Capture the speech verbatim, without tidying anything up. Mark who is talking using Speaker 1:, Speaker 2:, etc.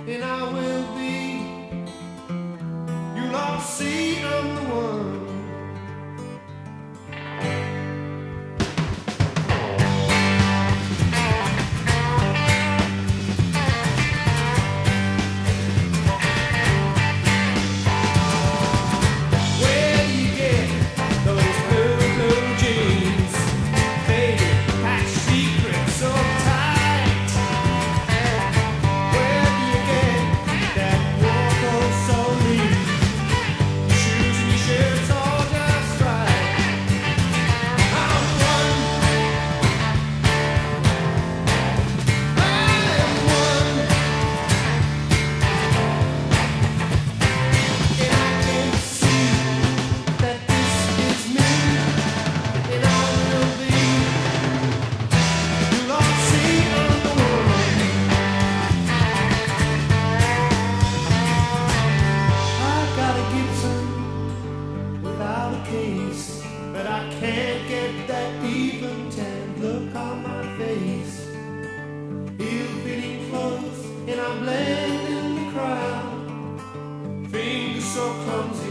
Speaker 1: and I will be. You'll all see I'm the one. But I can't get that even tanned look on my face. Ill-fitting clothes and I blend in the crowd. Fingers so clumsy